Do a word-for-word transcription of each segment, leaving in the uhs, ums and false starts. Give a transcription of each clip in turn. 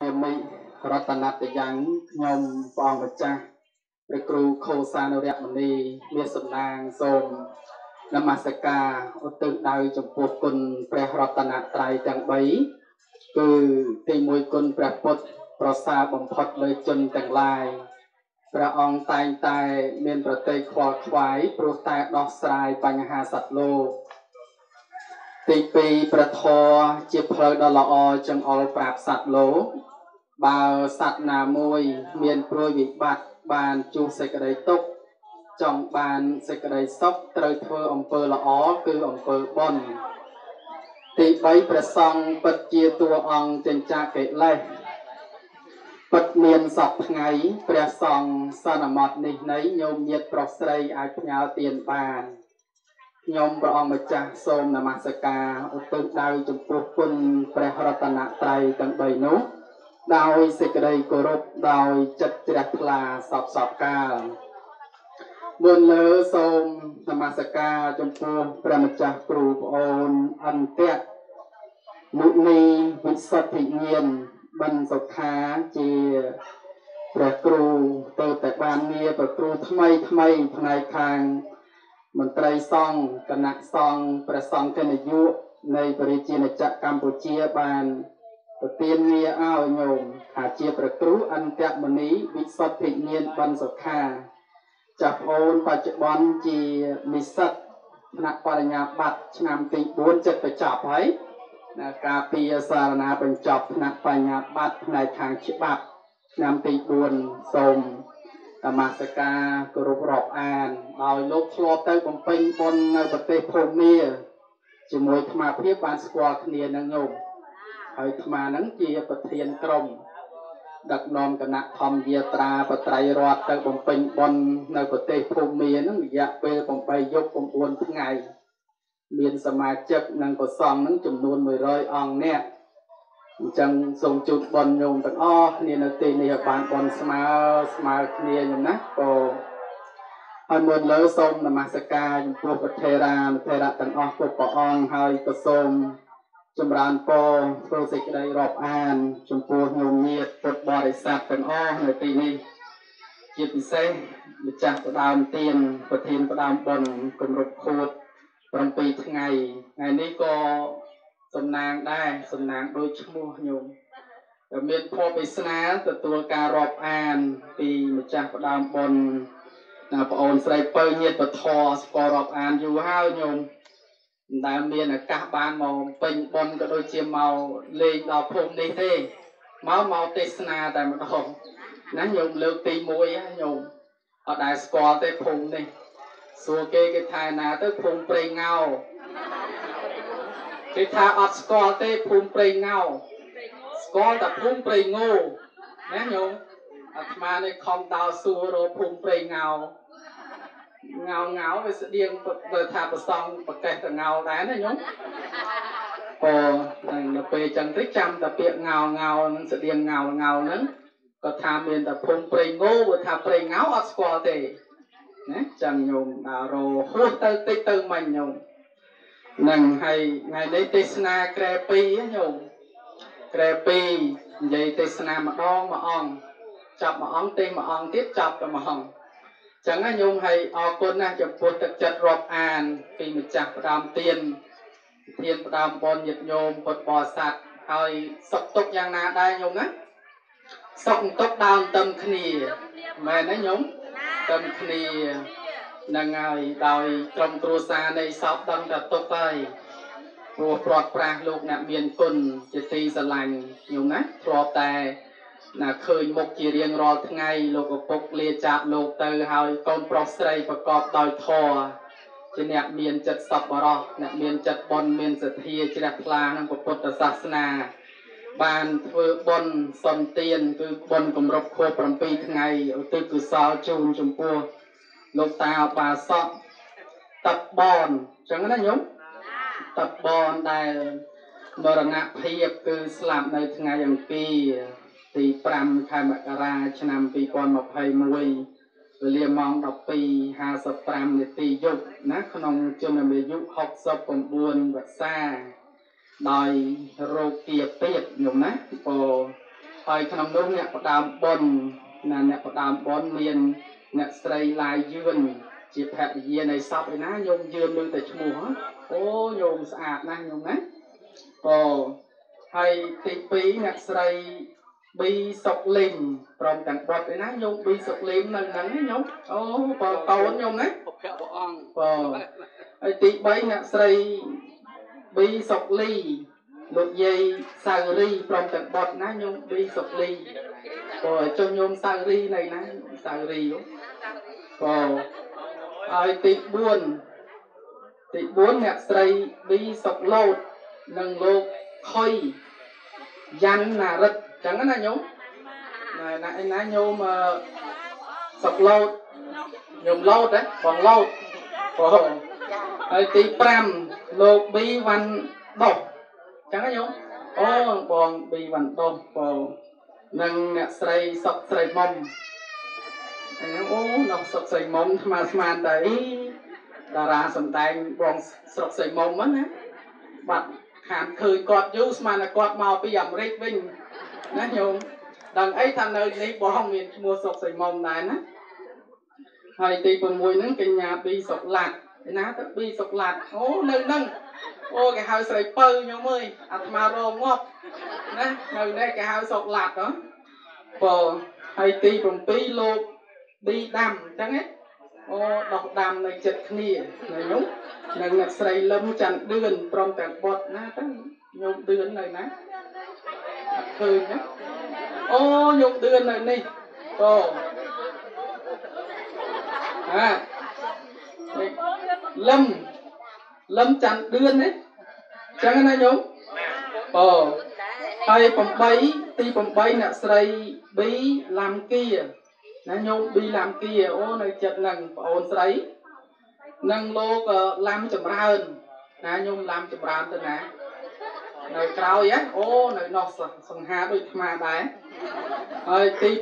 មិរតនតយ៉ាងខ្ញុំព្រះអង្គម្ចាស់ព្រះគ្រូខូសានុរៈមនីមានសំណាងសូមនមស្ការឧទ្ទិសដៅចំពោះគុណព្រះរតនត្រ័យទាំងបីគឺទីមួយគុណព្រះពុទ្ធប្រសើរបំផុតលើជនទាំងឡាយព្រះអង្គតែងតែមានប្រតិខ្វល់ខ្វាយព្រោះតែដោះស្រាយបញ្ហាសត្វលោកទីពីរព្រះធម៌ជាផ្លូវដ៏ល្អចង្អុលប្រាប់សត្វលោកបើសត្វណាមួយមានព្រួយវិបត្តិបានជួបសេចក្តីទុក្ខចង់បានសេចក្តីសុខត្រូវធ្វើអំពើល្អគឺអំពើបុណ្យទីបីព្រះសង្ឃពិតជាតួអង្គចិញ្ចាកិលេសពិតមានសពថ្ងៃព្រះសង្ឃសន្មតនេះនៃញោមញាតិប្រុសស្រីអាចផ្ញើទានបានខ្ញុំព្រះអង្គម្ចាស់សូមនមស្ការឧទ្ទិសដៅចំពោះគុណព្រះរតនត្រ័យទាំងបីនោះដោយសេចក្តីគោរពដោយចិត្តជ្រះថ្លាសពសពកាលមុនលើសូមនមស្ការចំពោះព្រះម្ចាស់គ្រូប្អូនអន្តៈមុនីវិសុទ្ធិញាណបណ្ឌសុខាជាព្រះគ្រូទៅតែបានងារព្រះគ្រូថ្មីថ្មីផ្នែកខាងមន្ត្រីសង្ឃគណៈសង្ឃព្រះសង្ឃនាយកនៃប្រជាជាតិកម្ពុជាបានប្រទានងារឲ្យញោមថាជាព្រះគ្រូអន្តៈមុនីវិសុទ្ធិញាណបណ្ឌសុខាចាស់ប្អូនបច្ចុប្បន្នជានិស្សិតថ្នាក់បរិញ្ញាបត្រឆ្នាំទីបួនចិត្តបញ្ចប់ហើយការពីសារណាបញ្ចប់ថ្នាក់បញ្ញាបត្រផ្នែកខាងច្បាប់ឆ្នាំទីបួនសូមនមស្ការគោរពរាប់អានដោយលោកធ្លាប់ទៅបំពេញបុណ្យនៅប្រទេសភូមាជាមួយអាត្មាភាពបានស្គាល់គ្នានឹងញោមហើយអាត្មានឹងជាប្រធានក្រុមដឹកនាំគណៈធម្មយាត្រាបត្រៃរតទៅបំពេញបុណ្យនៅប្រទេសភូមានឹងរយៈពេលប្រាំយប់៩ថ្ងៃមានសមាជិកនិងប្រសង់នឹងចំនួនមួយរយអង្គនាក់អញ្ចឹងសូមជូនបុណ្យញោមទាំងអស់គ្នានៅទីនេះឲ្យបានបុណ្យស្មើស្មើគ្នាញោមណាក៏ហើយមុនលើសូមនមស្ការចំពោះព្រះថេរានុថេរៈទាំងអស់គ្រប់ព្រះអង្គហើយក៏សូមចម្រើនពរធ្វើសេចក្តីរាប់អានចំពោះញោមញាតិពុទ្ធបរិស័ទទាំងអស់នៅទីនេះជាពិសេសម្ចាស់ផ្ដើមទានប្រធានផ្ដើមបុណ្យគម្រប់ខួបប្រាំពីរថ្ងៃថ្ងៃនេះក៏សំណាងដែរសំណាងដូចឈ្មោះញោមតែមានភ័ព្វវាសនាទទួលការរាប់អានពីម្ចាស់ផ្ដើមបុណ្យណាបងអូនស្រីពៅញាតិពធស្គាល់រាប់អានយូរហើយញោមមិនដែលមានឱកាសបានមកពេញបុណ្យក៏ដូចជាមកលេងដល់ភូមិនេះទេមកមកទេសនាតែម្ដងណាញោមលើកទីមួយញោមអត់ដែលស្គាល់ទេភូមិនេះសួរគេគេថាណាទៅភូមិព្រៃងោគេថាអត់ស្គាល់ទេភូមិព្រៃងោស្គាល់តែភូមិព្រៃងោណាញោមអាត្មានេះខំដោសួររកភូមិព្រៃងោងោងោវាស្តៀងទៅថាប្រសងប្រកេះតងោដែរណាញោមអូដល់ពេលចឹងទៅចាំតែពាក្យងោងោនឹងស្តៀងងោងោហ្នឹងក៏ថាមានតែភូមិព្រៃងោបើថាព្រៃងោអត់ស្គាល់ទេណាចឹងញោមដល់រហួសទៅតិចទៅមិញញោមនឹងហើយថ្ងៃនេះទេសនាក្រែពីរញោមក្រែពីរនិយាយទេសនាម្ដងមួយអង្គចាប់មួយអង្គទេមួយអង្គទៀតចាប់តែមួយអង្គចឹងណាញោមហើយអរគុណណាស់ចំពោះទឹកចិត្តរាប់អានពីម្ចាស់ផ្ដើមទានធានផ្ដើមបុណ្យញាតិញោមពុទ្ធបរិស័ទហើយសុខទុក្ខយ៉ាងណាដែរញោមណាសុខទុក្ខដើមតឹមគ្នាមែនទេញោមតឹមគ្នានឹងហើយដោយក្រុមគ្រួសារនៃសពដឹងតែទុកហើយព្រោះព្រាត់ប្រាសលោកអ្នកមានគុណជាទីស្រឡាញ់ញោមណាធ្លាប់តែណាឃើញមុខជារៀងរាល់ថ្ងៃលោកឪពុកលាចាកលោកទៅហើយកូនប្រុសស្រីប្រកបដោយធម៌ជាអ្នកមានចិត្តសប្បុរសអ្នកមានចិត្តបុណ្យមានសទ្ធាជ្រះថ្លាក្នុងពុទ្ធសាសនាបានធ្វើបុណ្យសន្តានគឺបុណ្យគម្រប់ខួបប្រាំពីរថ្ងៃឧទ្ទិសកុសលជូនចំពោះលោកតាឧបាសកតាប់បនអញ្ចឹងណាញោមតាប់បនដែលមរណភាពគឺស្លាប់នៅថ្ងៃអង្គារទីប្រាំខែមករាឆ្នាំពីរពាន់ម្ភៃមួយវេលាម៉ោងដប់ពីរហាសិបប្រាំនាទីយប់ណាក្នុងជំនាយុហុកសិប៩វស្សាដោយរោគគាពាតញោមណាពោហើយក្នុងនោះអ្នកផ្ដើមបុណ្យណាអ្នកផ្ដើមបុណ្យមានអ្នកស្រីឡាយយឿនជាភរិយានៃសពឯណាញោមយឿនលើតែឈ្មោះអូញោមស្អាតណាស់ញោមណាអូហើយទីពីរអ្នកស្រីប៊ីសុកលីមព្រមទាំងបុត្រឯណាញោមប៊ីសុកលីមនៅហ្នឹងញោមអូបងកូនញោមណាពុកព្រះអង្គបងហើយទីបីអ្នកស្រីប៊ីសុកលីលោកយាយសៅរីព្រមទាំងបុត្រណាញោមប៊ីសុកលីបងចុះញោមសៅរីនៅណាសៅរីបងហើយទីបួនទីបួនអ្នកស្រីប៊ីសុកឡូតនិងលោកខុយយ៉ាន់ណារិតចឹងណាញោមណាឯណាញោមសុកឡូតញោមឡូតហ៎បងឡូតបងហើយទីប្រាំលោកប៊ីវ៉ាន់ដុសចឹងណាញោមអូបងប៊ីវ៉ាន់ដុសបងនិងអ្នកស្រីសុកស្រីមុំអូនោះសុកស្រីមុំស្មានស្មានតែតារាសម្ដែងបងស្រុកស្រីមុំហ្នឹងណាបាត់ខានឃើញគាត់យូរស្មានតែគាត់មកពីអាមេរិកវិញណាញោមដល់អីថានៅនេះបងមានឈ្មោះសុកស្រីមុំដែរណាហើយទី៦ហ្នឹងកញ្ញាប៊ីសុកឡាត់ឯណាទៅប៊ីសុកឡាត់អូនៅហ្នឹងអូគេហៅស្រីពៅញោមអើយអាត្មារងងាប់ណានៅនេះគេហៅសុកឡាត់ហ៎បងហើយទី៧លោកឌីដាំអញ្ចឹងណាអូដោះដាំនៅចិត្តគ្នាណាញោមនិងអ្នកស្រីលឹមច័ន្ទឌឿនព្រមទាំងបុត្រណាទៅញោមឌឿននៅណាអត់ឃើញណាអូញោមឌឿននៅនេះអូអាលឹមលឹមច័ន្ទឌឿនណាអញ្ចឹងណាញោមអូហើយ8ទី8អ្នកស្រីប៊ីឡាំគីណាញោមប៊ីឡាំគីអូនៅចិត្តហ្នឹងប្អូនស្រីនិងលោកឡាំចម្រើនណាញោមឡាំចម្រើនទៅណានៅក្រោយហ៎អូនៅនោះសង្ហាដូចអាត្មាដែរហើយទី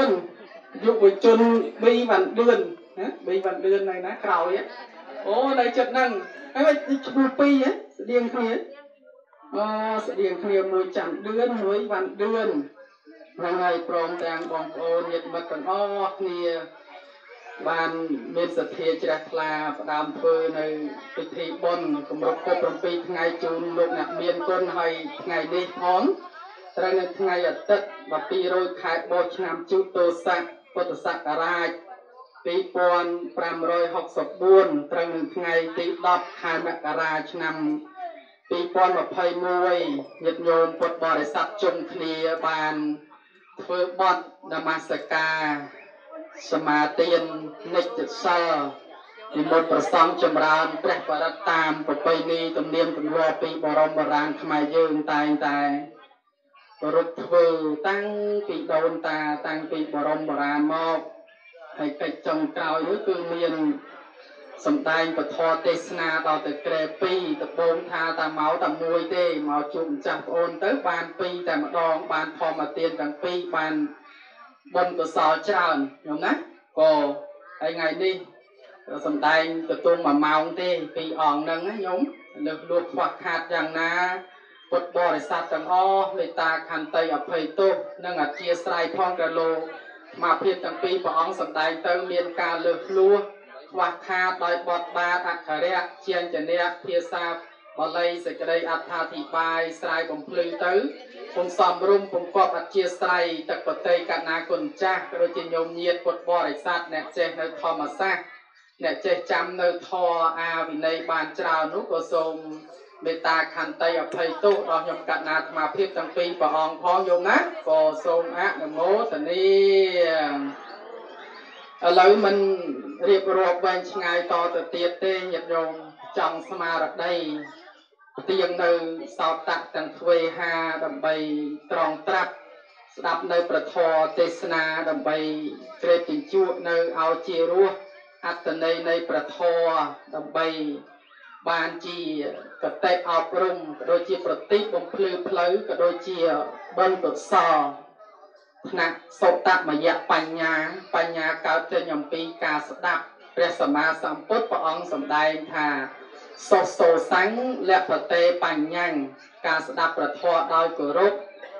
9យុវជនប៊ីវ៉ាន់ឌឿនណាប៊ីវ៉ាន់ឌឿននៅណាក្រោយហ៎អូនៅចិត្តហ្នឹងហើយឈ្មោះពីរហ៎ស្តៀងគ្នាអូស្តៀងគ្នាមួយច័ន្ទឌឿនមួយវ៉ាន់ឌឿនហ្នឹងហើយព្រមទាំងបងប្អូនញាតិមិត្តទាំងអស់គ្នាបានមានសទ្ធាជ្រះថ្លាផ្ដើមធ្វើនៅពិធីបុណ្យគម្រប់គប់7ថ្ងៃជូនលោកអ្នកមានគុណហើយថ្ងៃនេះផងត្រូវនៅថ្ងៃអាទិត្យពីររោចខែបោះឆ្នាំជូតោស័កពុទ្ធសករាជពីរពាន់ប្រាំរយហុកសិបបួនត្រូវនៅថ្ងៃទីដប់ខែមករាឆ្នាំពីរពាន់ម្ភៃមួយញាតិញោមពុទ្ធបរិស័ទជុំគ្នាបានធ្វើបទនមស្ការសមាទាននិច្ចសិលនិមន្តប្រសង់ចម្រើនព្រះបរិត្តតាមប្រពៃណីទំនៀមទម្លាប់ពីបរមបុរាណខ្មែរយើងតែងតែប្រពធ្វើតាំងពីដូនតាតាំងពីបរមបុរាណមកហើយកិច្ចចុងក្រោយនោះគឺមានសម្ដែងពធទេសនាដល់ទៅក្រែពីរដំបូងថាតាមកតែមួយទេមកជួបម្ចាស់ប្អូនទៅបានពីរតែម្ដងបានធម្មទានទាំងពីរបានបុណ្យកុសលច្រើនញោមណាក៏ហើយថ្ងៃនេះសម្ដែងទទួលមួយម៉ោងទេពីរអង្គហ្នឹងណាញោមលើកលួចខ្វះខាតយ៉ាងណាពុទ្ធបរិស័ទទាំងអស់មេត្តាខន្តីអភ័យទោសនិងអធិស្ឋានផងក៏លោកមកភាពទាំងពីរព្រះអង្គសម្ដែងទៅមានការលើកលួចខ្វះខាតដោយបទបាតអក្ខរៈជាញ្ជនៈភាសាបាលីសេចក្តីអត្ថាធិប្បាយស្រាយបំភ្លឺទៅពុំសំរុំពុំកប់អធិស្ឋានទឹកបតីកណាគុណចាស់ក៏ដូចជាញោមញាតពុទ្ធបរិស័ទអ្នកចេះនៅធម្មសាស្ត្រអ្នកចេះចាំនៅធម៌អាវិន័យបានច្រើននោះក៏សូមមេត្តាខន្តីអភ័យទោសដល់ខ្ញុំកណាអាត្មាភាពទាំងពីរព្រះអង្គផងញោមណាក៏សូមអនុមោទនាឥឡូវមិនរៀបរាប់វែងឆ្ងាយតទៅទៀតទេញាតិញោមចង់ស្មារតីទៀងនៅសោតតៈទាំងទ្វេហាដើម្បីត្រង់ត្រាប់ស្ដាប់នៅប្រធរទេសនាដើម្បីក្រេបជញ្ជក់នៅឲ្យជារសអត្តន័យនៃប្រធរដើម្បីបានជាកតិអប់រំក៏ដូចជាប្រតិបំភ្លឺផ្លូវក៏ដូចជាបុណ្យកុសលថ្នាក់សុតមយៈបញ្ញាបញ្ញាកើតចេញអំពីការស្ដាប់ព្រះសម្មាសម្ពុទ្ធព្រះអង្គសម្ដែងថាសុសោសੰលភតេបញ្ញការស្ដាប់ប្រធរដោយគោរព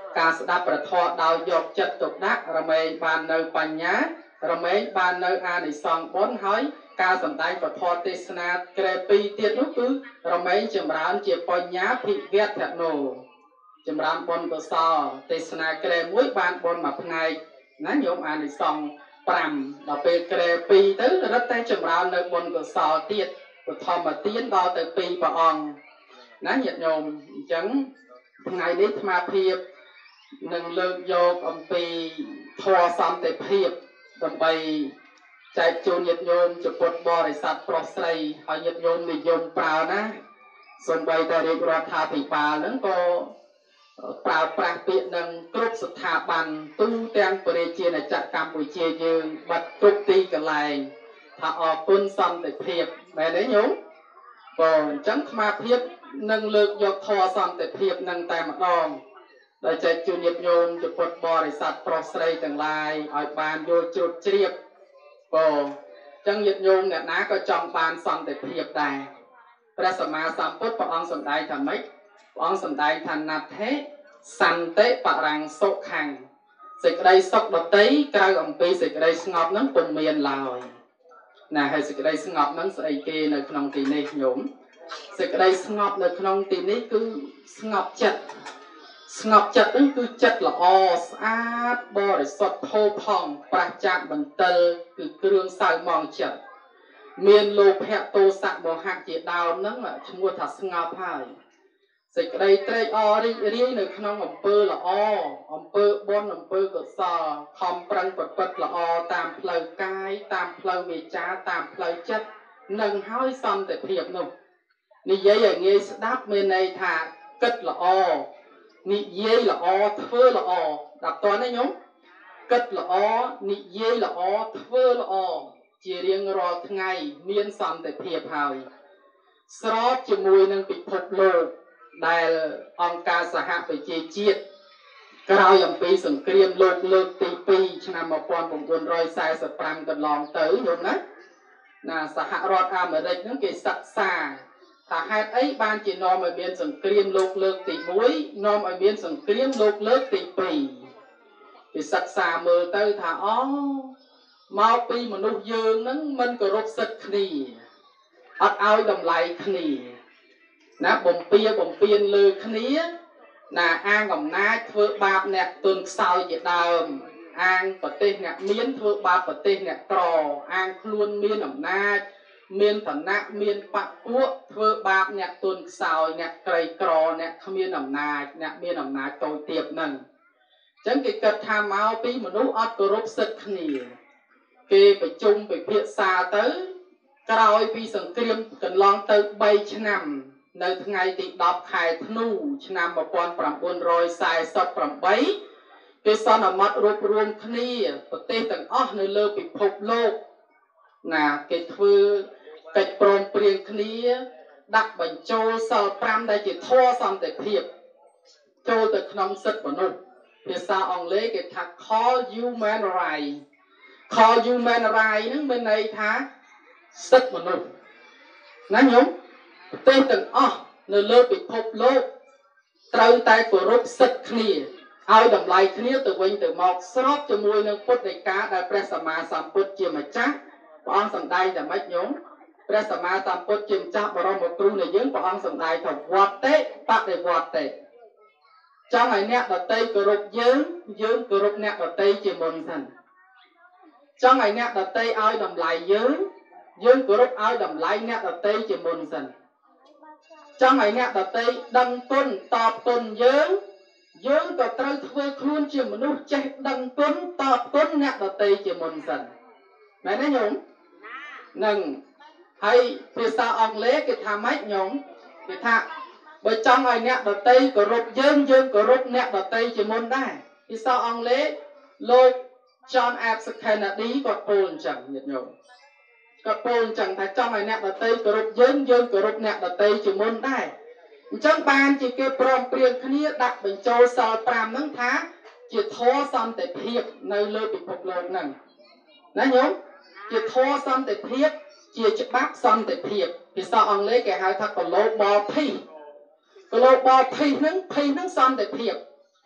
ការស្ដាប់ប្រធមដោយយកចិត្តទុកដាក់រមែងបាននៅបញ្ញារមែងបាននៅអានិសង្ឃបុណ្យហើយការសម្ដែងពធទេសនាក្រែពីរទៀតនោះគឺរមែងចម្រើនជាបញ្ញាភិវៈធនោចម្រើនបុណ្យកុសលទេសនាក្រែមួយបានបុណ្យមួយផ្នែកណាញោមអានិសង្ឃប្រាំដល់ពេលក្រែពីរទៅរត់តែចម្រើននៅបុណ្យកុសលទៀតពធមទានដល់ទៅពីរព្រះអង្គណាញាតិញោមអញ្ចឹងថ្ងៃនេះអាត្មាភាពនឹងលើកយកអំពីធម៌សន្តិភាពដើម្បីចែកជូនញាតិញោមចំពោះបរិស័ទប្រុសស្រីហើយញាតិញោមនិយមប្រើណាសូម្បីតែរាជរដ្ឋាភិបាលហ្នឹងក៏ប្រើប្រាស់ពាក្យនឹងគ្រប់ស្ថាប័នទូទាំងប្រជាជាតិកម្ពុជាយើងបាត់គ្រប់ទីកន្លែងថាអរគុណសន្តិភាពមែនទេញោមក៏អញ្ចឹងអាត្មាភាពនឹងលើកយកធម៌សន្តិភាពនឹងតែម្ដងដោយចែកជូនញាតិញោមចំពោះបរិស័ទប្រុសស្រីទាំងឡាយឲ្យបានយល់ជ្រាបជ្រាបក៏អញ្ចឹងញាតិញោមអ្នកណាក៏ចង់បានសន្តិភាពដែរព្រះសម្មាសម្ពុទ្ធព្រះអង្គសម្ដែងថាម៉េចព្រះអង្គសម្ដែងថាណដ្ឋិសន្តិបរាំងសុខੰសេចក្តីសុខដតីក្រៅអំពីសេចក្តីស្ងប់នឹងពុំមានឡើយណាហើយសេចក្តីស្ងប់នឹងស្អីគេនៅក្នុងទីនេះញោមសេចក្តីស្ងប់នៅក្នុងទីនេះគឺស្ងប់ចិត្តស្ងប់ចិត្តហ្នឹងគឺចិត្តល្អស្អាតបរិសុទ្ធផូរផង់ប្រះចាកបន្ទិលគឺគ្រឿងសៅហ្មងចិត្តមានលោភៈទោសៈមោហៈជាដើមហ្នឹងឈ្មោះថាស្ងប់ហើយសេចក្តីត្រេកអររីករាយនៅក្នុងអំពើល្អអំពើបុណ្យអំពើកុសលខំប្រឹងប្រព្រឹត្តល្អតាមផ្លូវកាយតាមផ្លូវវាចាតាមផ្លូវចិត្តនឹងហើយសន្តិភាពនោះនិយាយឲ្យងាយស្ដាប់មានន័យថាគិតល្អនិយាយល្អធ្វើល្អដល់តើណាញោមគិតល្អនិយាយល្អធ្វើល្អជារៀងរាល់ថ្ងៃមានសន្តិភាពហើយស្របជាមួយនឹងពិភពលោកដែលអង្គការសហប្រជាជាតិក្រោយអំពីសង្គ្រាមលោកលើកទីពីរឆ្នាំmột nghìn chín trăm bốn mươi lămកន្លងទៅយល់ណាណាសហរដ្ឋអាមេរិកហ្នឹងគេសិក្សាថាហេតុអីបានជានាំឲ្យមានសង្គ្រាមលោកលើកទីមួយនាំឲ្យមានសង្គ្រាមលោកលើកទីពីរគេសិក្សាមើលទៅថាអូមកពីមនុស្សយើងហ្នឹងមិនគោរពសិទ្ធិគ្នាអត់ឲ្យតម្លៃគ្នាណាបំពៀបំពៀនលើគ្នាណាអាងអំណាចធ្វើបាបអ្នកទុនខ្សោយជាដើមអាងប្រទេសអ្នកមានធ្វើបាបប្រទេសអ្នកក្រអាងខ្លួនមានអំណាចមានឋានៈមានបព្វពួកធ្វើបាបអ្នកទុនខ្សោយអ្នកក្រីក្រអ្នកគ្មានអំណាចអ្នកមានអំណាចតូចទាបហ្នឹងអញ្ចឹងគេគិតថាមកពីមនុស្សអត់គោរពសិទ្ធិគ្នាគេប្រជុំពិភាក្សាទៅក្រោយពីសង្គ្រាមកន្លងទៅបីឆ្នាំនៅថ្ងៃទីដប់ខែធ្នូឆ្នាំmột nghìn chín trăm bốn mươi támគេសន្មត់រួបរวมគ្នាប្រទេសទាំងអស់នៅលើពិភពលោកណាគេធ្វើកិច្ចព្រមព្រៀងគ្នាដាក់បញ្ចូលសិល5ដែលជាធម៌សន្តិភាពចូលទៅក្នុងសិទ្ធិមនុស្សភាសាអង់គ្លេសគេថា call human right call human right ហ្នឹងមានន័យថាសិទ្ធិមនុស្សណាញោមប្រទេសទាំងអស់នៅលើពិភពលោកត្រូវតែគោរពសិទ្ធិគ្នាឲ្យតម្លៃគ្នាទៅវិញទៅមកស្របជាមួយនឹងពុទ្ធដីកាដែលព្រះសម្មាសម្ពុទ្ធជាម្ចាស់ព្រះអង្គសម្ដែងតែម៉េចញោមព្រះសម្មាសម្ពុទ្ធជាម្ចាស់បរមគ្រូនៃយើងព្រះអង្គសម្ដែងថាវត្តេបដិវត្តេចង់ឲ្យអ្នកដតីគោរពយើងយើងគោរពអ្នកដតីជាមុនសិនចង់ឲ្យអ្នកដតីឲ្យតម្លៃយើងយើងគោរពឲ្យតម្លៃអ្នកដតីជាមុនសិនចង់ឲ្យអ្នកដតីដឹងគុណតបគុណយើងយើងក៏ត្រូវធ្វើខ្លួនជាមនុស្សចេះដឹងគុណតបគុណអ្នកដតីជាមុនសិនមែនទេញោមនឹងហើយភាសាអង់គ្លេសគេថាម៉េចញោមគេថាបើចង់ឲ្យអ្នកដតីគោរពយើងយើងគោរពអ្នកដតីជាមុនដែរភាសាអង់គ្លេសលោក John F Kennedy គាត់ពោលអញ្ចឹងញាតិញោមគាត់ពោលអញ្ចឹងថាចង់ឲ្យអ្នកដតីគោរពយើងយើងគោរពអ្នកដតីជាមុនដែរអញ្ចឹងបានជាគេព្រមព្រៀងគ្នាដាក់បញ្ចូលសិល5ហ្នឹងថាជាធម៌សន្តិភាពនៅលើពិភពលោកហ្នឹងណាញោមជាធម៌សន្តិភាពជាច្បាប់សន្តិភាពភាសាអង់គ្លេសគេហៅថា global peace global peace ហ្នឹង peace ហ្នឹងសន្តិភាព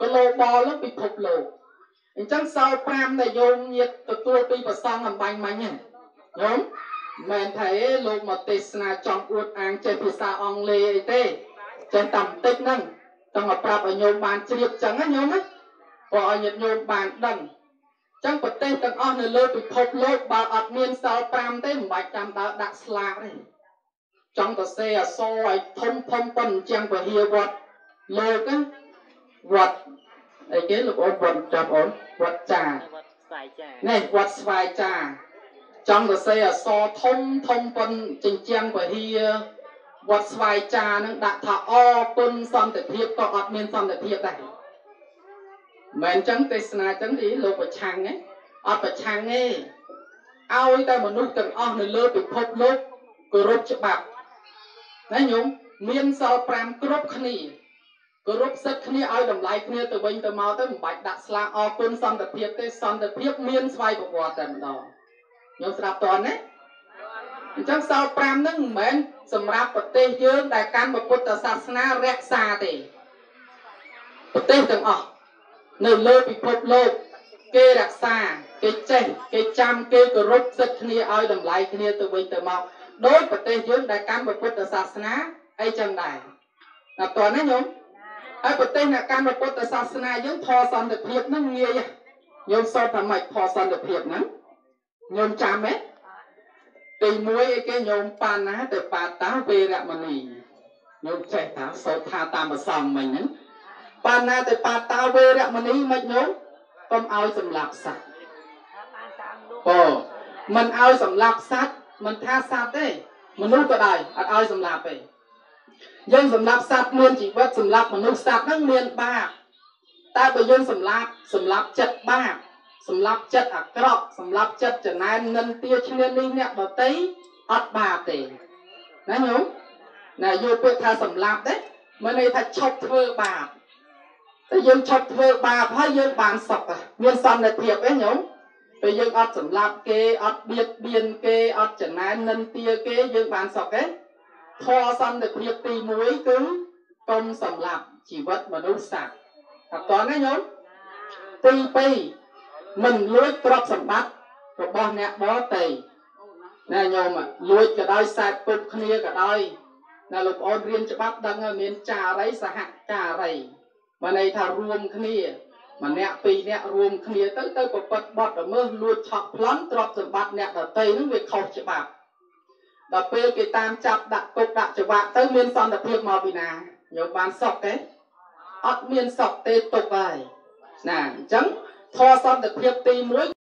ก็โลบอลแล้วไปพบโลกอย่างจังเศร้าพรามในโยมเงียบตัวปีประสองอันบังมันเนี่ยโยมแม่ไทยโลกมาเตสนาจองอวดอ่างเจพิซาองเลเต้จังต่ำติ๊กนั่งต้องมาปรับโยมบานเฉียบจังนะโยมนะพอโยมบานดังจังประเทศต่างอ้อในโลกไปพบโลกบาอัดเมียนเศร้าพรามเต้หมายจำดาวดักสลากเลยจังตัวเสียซอยทมพมปนจังไปเฮียวัดโลกกันวัดไอ้เก๋ลูกวัดจับอ่อนวัดจ่าเนี่ยวัดสายจ่าจังตัวเสียซอทมทมปนจริงจังไปเฮียวัดสายจ่านั่งดักถ้าอ้อปนซ้ำแต่เทียบก็อัดเมียนซ้ำแต่เทียบได้เหมือนจังเตสนาจังที่โลกประชังไงอัดประชังไงเอาแต่มนุษย์ต่างอ้อในโลกไปพบโลกกรุบฉบับนะโยมเมียนสาวปรามกรุบขณีกรุบสักขณีเอาดำไหลขณีตัววิ่งตัวเมาตัวบัดดักสลาออกคนซ้ำแต่เพียบแต่ซ้ำแต่เพียบเมียนสวายประวัติแต่ดอโยมสลับตอนนี้จังสาวปรามนั่งเหมือนสำหรับประเทศเยอะแต่การประพุทธศาสนาแรกซาเตประเทศต่างอ้อในโลกพิภพโลกเกรักษาเกเจเกจำเกกรุบสักขณีเอาดำไหลขณีตัววิ่งตัวเมาโดยประเทศยืนในการประพุทธศาสนาไอ้จังได้แต่ตอนนั้นโยมไอ้ประเทศในการประพุทธศาสนายืนพอสันติเพียบนั่งเงี้ยโยมสอนทำไมพอสันติเพียบนั้นโยมจำไหมตีมวยไอ้แกโยมปานนะแต่ปาตาเวรมณีโยมใจถามโสธาตามมาซ้ำมันนั้นปานนะแต่ปาตาเวรมณีไม่โยมต้องเอาสำหรับสัตว์โอ้มันเอาสำหรับสัตว์มันท่าสัตว์ได้มนุษย์ก็ได้อาจเอาสำหรับไปยังสำหรับสัตว์เมือนจีวัดสำหรับมนุษย์สัตว์นั่งเมียนบ้าแต่ไปยังสำหรับสำหรับจัดบ้าสำหรับจัดอักรอบสำหรับจัดจะนายนันเตียชเนียนี่เนี่ยเราตีอัดบาเตนะโยมนะโยมเพื่อท่าสำหรับได้เมื่อในท่าชอบเธอบาแต่ยังชอบเธอบาเพราะยังบานสับอ่ะเมียนซันในเพียบไอ้โยมไปยังอัดสำหรับเกอัดเบียดเบียนเกอัดจะนายนันเตียเกยังบานสับเกพอซันในเพียบตีมวยกึ่งกลมสำหรับชีวิตมนุษย์สัตว์ตอนนั้นโยมตีปีmình lối trọc sầm bát rồi bao nè bó tề nè nhôm à lối cả đôi sạch cục kia cả đôi nè lục ôn riêng cho bát đăng ở miền trà đấy sa hạt trà đấy mà này thà ruộng kia mà nè pi nè ruộng kia tới tới bật bật bật ở mưa lối chọc lắm trọc sầm bát nè ở tây nó việc khâu cho bạc đợt pe cái tam chập đặt cục đặt cho bạc tới miền son đặt thiệp màu vì nà nhôm bán sọc đấy ớt miền sọc tê tục rồi nè trắng ทอซ้ำแต่เพียบตีมวย